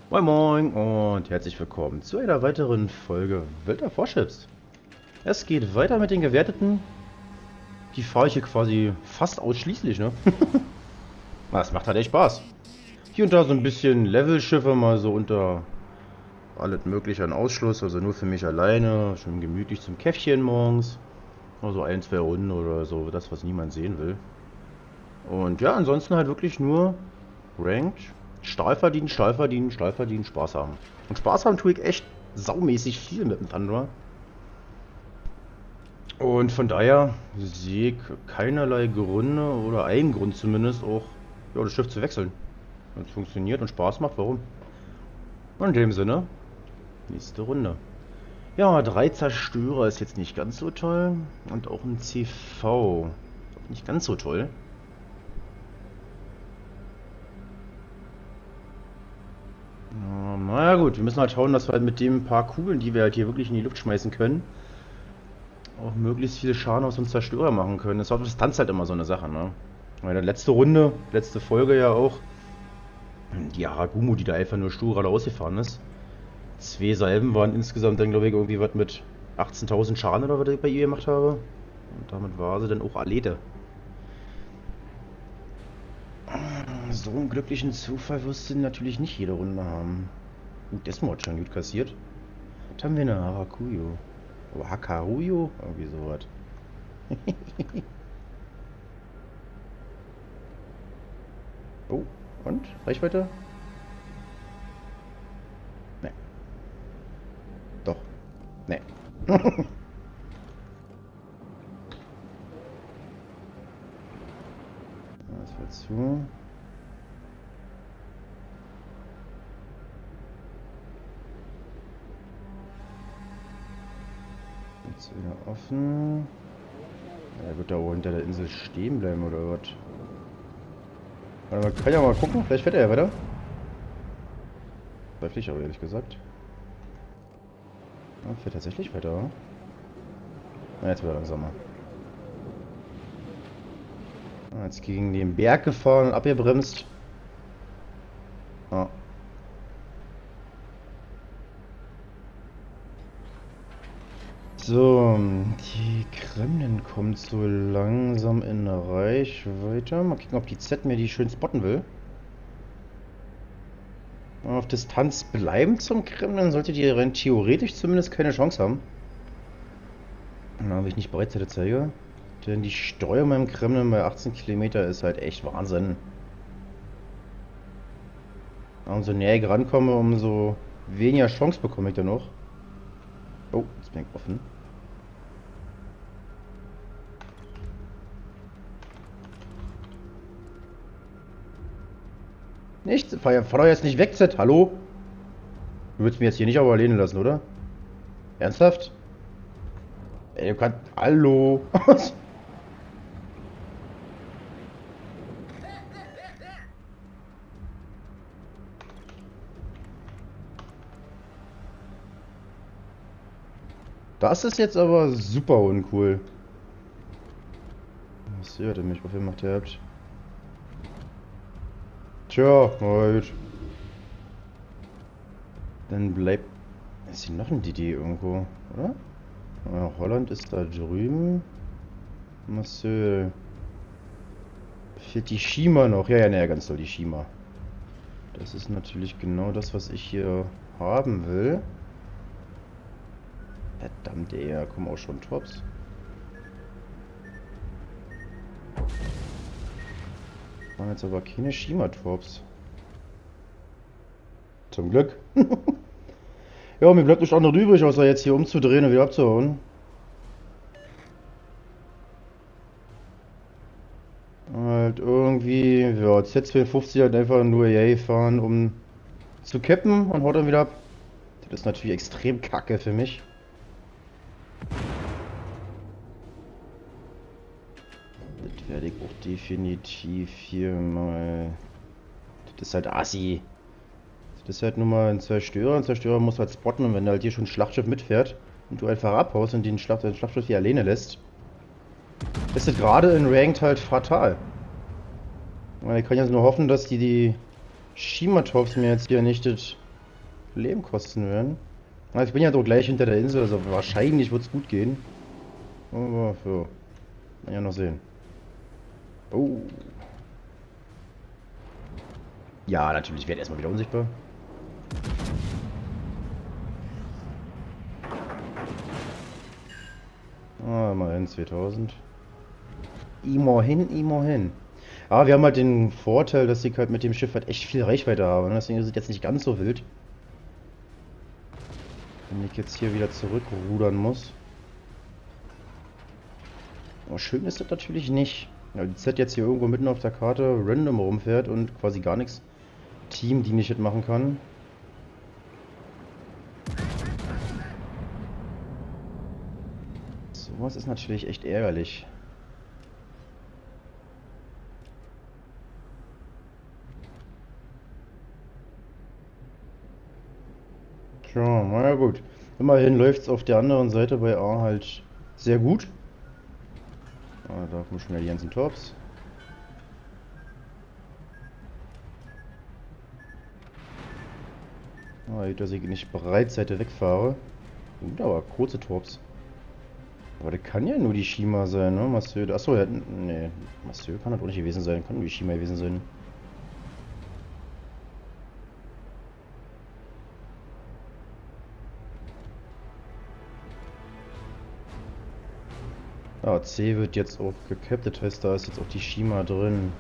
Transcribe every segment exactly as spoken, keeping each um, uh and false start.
Moin Moin und herzlich willkommen zu einer weiteren Folge Welt der Warships. Es geht weiter mit den Gewerteten. Die fahre ich hier quasi fast ausschließlich, ne? Das macht halt echt Spaß. Hier und da so ein bisschen Levelschiffe, mal so unter alles mögliche an Ausschluss, also nur für mich alleine, schön gemütlich zum Käffchen morgens. Also ein, zwei Runden oder so, das was niemand sehen will. Und ja, ansonsten halt wirklich nur Ranked. Stahl verdienen, Stahl verdienen, Stahl verdienen, Spaß haben. Und Spaß haben tue ich echt saumäßig viel mit dem Thunderer. Und von daher sehe ich keinerlei Gründe, oder einen Grund zumindest, auch ja, das Schiff zu wechseln. Wenn es funktioniert und Spaß macht, warum? Und in dem Sinne, nächste Runde. Ja, drei Zerstörer ist jetzt nicht ganz so toll. Und auch ein C V. Auch nicht ganz so toll. Na ja gut, wir müssen halt schauen, dass wir halt mit dem paar Kugeln, die wir halt hier wirklich in die Luft schmeißen können, auch möglichst viele Schaden aus uns Zerstörer machen können. Das ist auf Distanz halt immer so eine Sache, ne? Weil der letzte Runde, letzte Folge ja auch, die Haragumo, die da einfach nur stur geradeaus gefahren ist. Zwei Salben waren insgesamt dann, glaube ich, irgendwie was mit achtzehntausend Schaden oder was ich bei ihr gemacht habe. Und damit war sie dann auch Alete. So einen glücklichen Zufall wirst du natürlich nicht jede Runde haben. Gut, das hat schon gut kassiert. Was haben wir eine Harakuyo? Oh, Hakaruyo? Irgendwie sowas. Oh, und? Reichweite? Ne. Doch. Ne. Das wird zu. Jetzt wieder offen. Er wird da oben hinter der Insel stehen bleiben oder was? Man kann ja mal gucken, vielleicht fährt er ja weiter. Zweifle ich aber ehrlich gesagt. Ja, fährt tatsächlich weiter. Na, jetzt wird er langsamer. Jetzt gegen den Berg gefahren und abgebremst. Ah. So, die Kremlin kommt so langsam in Reichweite. Mal gucken, ob die Z mir die schön spotten will. Auf Distanz bleiben zum Kremlin sollte die rein theoretisch zumindest keine Chance haben. Na, wenn ich nicht Breitseite zeige. Denn die Steuerung beim Kremlin bei achtzehn Kilometer ist halt echt Wahnsinn. Umso näher ich rankomme, umso weniger Chance bekomme ich dann noch. Oh, jetzt bin ich offen. Nicht? Fahr, fahr doch jetzt nicht weg, Z. Hallo? Du willst mir jetzt hier nicht aber alleine lassen, oder? Ernsthaft? Ey, du kannst... Hallo? Das ist jetzt aber super uncool. Was hört ihr mich? Wofür macht ihr habt? Tja, halt. Dann bleibt... Ist hier noch ein D D irgendwo, oder? Ja, Holland ist da drüben. Marcel. Fehlt die Shima noch. Ja, ja, ne, ganz toll, die Shima. Das ist natürlich genau das, was ich hier haben will. Verdammt, ey, da kommen auch schon Tops. Das waren jetzt aber keine Shima-Tops. Zum Glück. Ja, mir bleibt nicht auch noch übrig, außer jetzt hier umzudrehen und wieder abzuhauen. Halt irgendwie, ja, Z zweiundfünfzig halt einfach nur yay fahren, um zu kippen und haut dann wieder ab. Das ist natürlich extrem kacke für mich. Das werde ich auch definitiv hier mal... Das ist halt assi. Das ist halt nur mal ein Zerstörer. Ein Zerstörer muss halt spotten und wenn er halt hier schon ein Schlachtschiff mitfährt und du einfach abhaust und den Schlacht, das Schlachtschiff hier alleine lässt, ist das gerade in Ranked halt fatal. Ich kann jetzt nur hoffen, dass die die Shima-Tops mir jetzt hier nicht das Leben kosten werden. Also ich bin ja doch gleich hinter der Insel, also wahrscheinlich wird es gut gehen. Aber ja, kann ja noch sehen. Oh. Ja, natürlich wird erstmal wieder unsichtbar. Ah, immerhin zweitausend. Immerhin, immerhin. Aber wir haben halt den Vorteil, dass ich halt mit dem Schiff halt echt viel Reichweite habe. Ne? Deswegen ist es jetzt nicht ganz so wild. Wenn ich jetzt hier wieder zurückrudern muss. Aber schön ist das natürlich nicht. Weil die Z jetzt hier irgendwo mitten auf der Karte random rumfährt und quasi gar nichts Team, die nicht machen kann. Sowas ist natürlich echt ärgerlich. Tja, naja gut. Immerhin läuft es auf der anderen Seite bei A halt sehr gut. Ah, da kommen schon wieder die ganzen Torps. Ah, dass ich nicht Breitseite wegfahre. Gut, aber kurze Torps. Aber der kann ja nur die Shima sein, ne? Masseur. Achso, ja, nee. Masseur kann das auch nicht gewesen sein. Kann nur die Shima gewesen sein. Ah, C wird jetzt auch gekappt. Das heißt, da ist jetzt auch die Shima drin.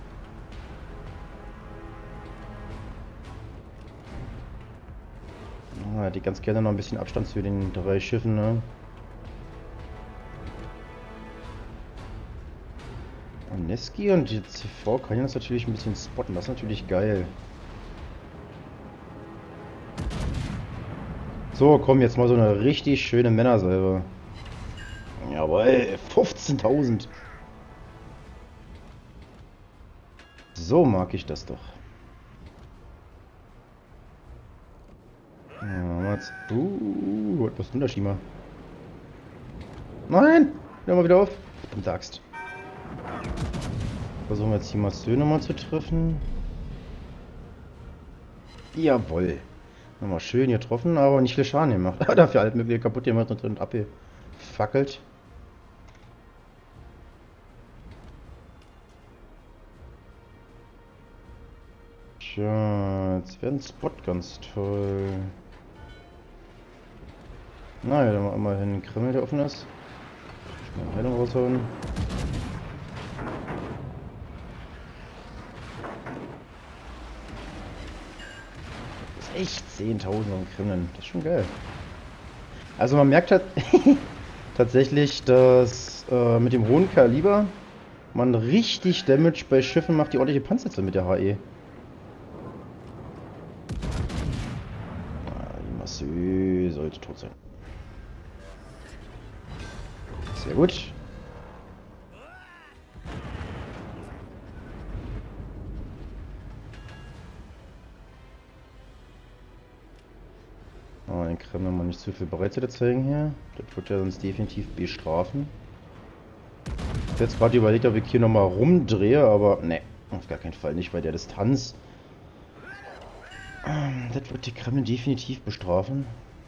Ah, hätte ich ganz gerne noch ein bisschen Abstand zu den drei Schiffen, ne? Und Neski und die C V kann ich das natürlich ein bisschen spotten. Das ist natürlich geil. So, komm, jetzt mal so eine richtig schöne Männersalbe. Jawohl, fünfzehntausend. So mag ich das doch. Ja, jetzt. Uh, was ist denn da, Shima? Nein! Hör mal wieder auf. Verdammte Axt. Versuchen wir jetzt die Masseur nochmal zu treffen. Jawohl. Nochmal schön getroffen, aber nicht viel Schaden gemacht. Dafür halt mit mir kaputt gemacht und, und abgefackelt. Tja, jetzt wäre ein Spot ganz toll. Na ja, dann mal immerhin ein Kreml, der offen ist. Schnell Heilung raushauen. Das ist echt zehntausend am Kremlin. Das ist schon geil. Also man merkt halt tatsächlich, dass äh, mit dem hohen Kaliber man richtig Damage bei Schiffen macht, die ordentliche Panzer sind mit der H E. Ah, die Masseur sollte tot sein. Sehr gut. Oh, den Kreml mal nicht zu viel Breitseite zeigen hier. Das wird ja sonst definitiv bestrafen. Ich habe jetzt gerade überlegt, ob ich hier nochmal rumdrehe, aber ne, auf gar keinen Fall nicht bei der Distanz. Das wird die Kreml definitiv bestrafen.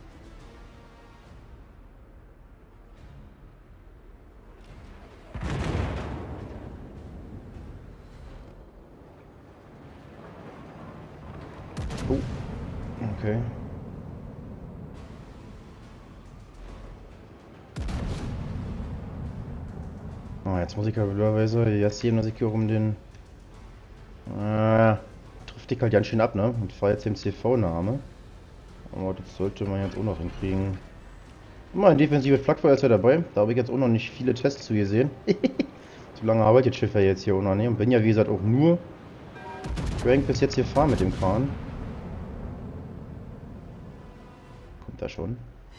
Oh, okay. Ah, jetzt muss ich ja blöderweise jetzt sehen, dass ich hier um den... Äh, trifft dich halt ganz schön ab, ne? Und fahre jetzt den C V-Name. Aber das sollte man jetzt auch noch hinkriegen. Immer ein defensives Flakfeuer ist ja dabei. Da habe ich jetzt auch noch nicht viele Tests zu gesehen. So lange arbeitet Schiffer jetzt hier auch noch nicht. Und bin ja wie gesagt auch nur Rank bis jetzt hier fahren mit dem Kahn. Kommt da schon.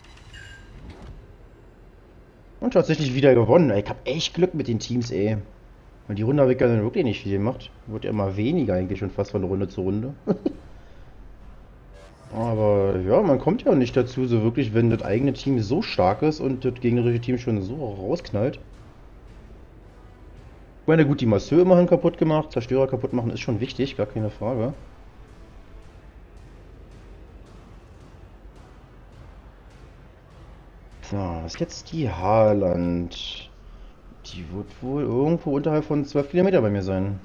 Und tatsächlich wieder gewonnen. Ich habe echt Glück mit den Teams, ey. Und die Runde habe ich ja dann wirklich nicht viel gemacht. Wird ja immer weniger eigentlich schon fast von Runde zu Runde. Aber ja, man kommt ja nicht dazu, so wirklich, wenn das eigene Team so stark ist und das gegnerische Team schon so rausknallt. Ich meine, gut, die Masseur immerhin kaputt gemacht. Zerstörer kaputt machen ist schon wichtig, gar keine Frage. So, was ist jetzt die Haaland? Die wird wohl irgendwo unterhalb von zwölf Kilometer bei mir sein.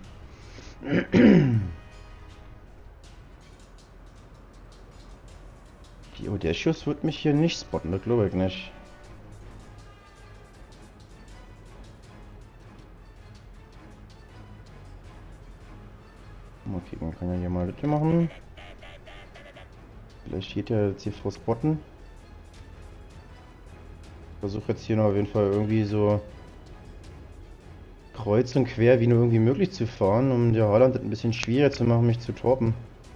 Die Audacious wird mich hier nicht spotten, das glaube ich nicht. Okay, man kann ja hier mal das machen. Vielleicht geht ja jetzt hier vor Spotten. Versuche jetzt hier noch auf jeden Fall irgendwie so kreuz und quer wie nur irgendwie möglich zu fahren, um der Haaland das ein bisschen schwieriger zu machen, mich zu toppen.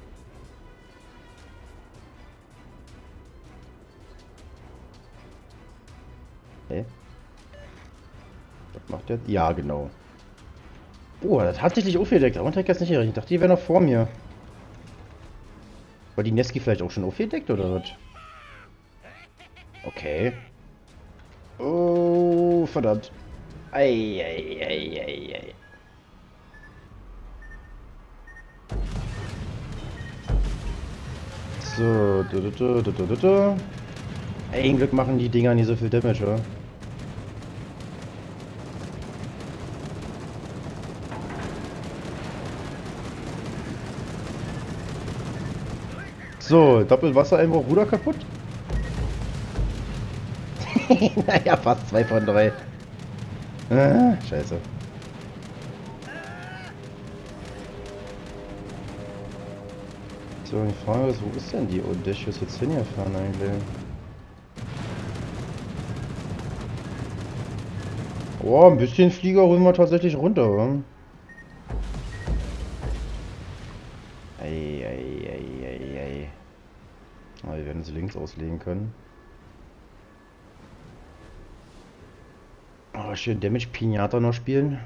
Hä? Was macht der? Ja, genau. Oh, das hat tatsächlich aufgedeckt. Darunter hätte ich jetzt nicht gerechnet. Ich dachte, die wäre noch vor mir. War die Neski vielleicht auch schon aufgedeckt oder was? Okay. Oh, verdammt. Eieieiei. So, du, du, du, du, du, du. Ein Glück machen die Dinger nicht so viel Damage, oder? So, Doppelwassereinbruch, Ruder kaputt? Naja, fast zwei von drei. Ah, scheiße. So, die Frage ist, wo ist denn die Audacious jetzt hingefahren eigentlich? Oh, ein bisschen Flieger holen wir tatsächlich runter, oder? Eieieiei. Ah, wir werden sie links auslegen können. Oh, schön Damage Pinata noch spielen.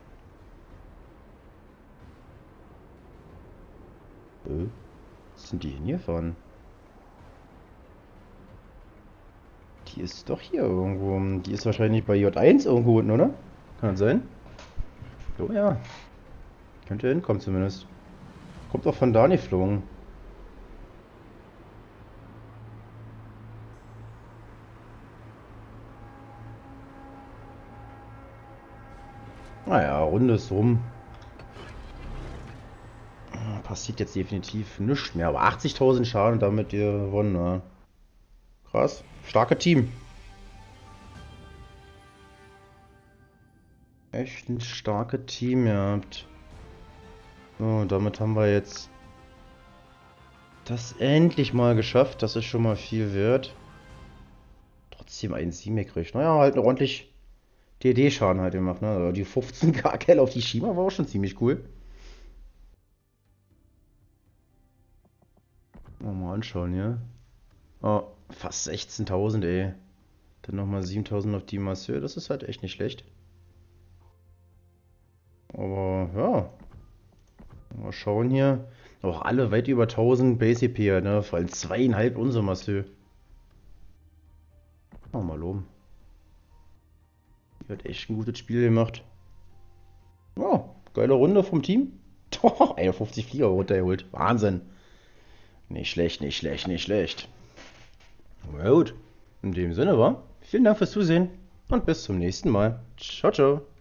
Äh, was sind die hingefahren? Die ist doch hier irgendwo. Die ist wahrscheinlich bei J eins irgendwo unten, oder? Kann das sein? Oh ja. Könnte hinkommen zumindest. Kommt auch von da geflogen. Naja, Runde ist rum. Passiert jetzt definitiv nichts mehr. Aber achtzigtausend Schaden damit ihr gewonnen. Ja. Krass. Starke Team. Echt ein starkes Team gehabt. So, damit haben wir jetzt das endlich mal geschafft. Das ist schon mal viel wert. Trotzdem ein Sieg gekriegt. Naja, halt ordentlich D D-Schaden halt gemacht. Ne? Also die fünfzehn K Kell auf die Shima war auch schon ziemlich cool. Mal anschauen hier. Oh, fast sechzehntausend, ey. Dann nochmal siebentausend auf die Masseur. Das ist halt echt nicht schlecht. Aber ja. Mal schauen hier. Auch alle weit über tausend Base E P, ne? Vor allem zweieinhalb unser Masseur. Oh, mal loben. Die hat echt ein gutes Spiel gemacht. Oh, geile Runde vom Team. Oh, einundfünfzig Flieger runtergeholt. Wahnsinn. Nicht schlecht, nicht schlecht, nicht schlecht. Na gut. In dem Sinne war. Vielen Dank fürs Zusehen und bis zum nächsten Mal. Ciao, ciao.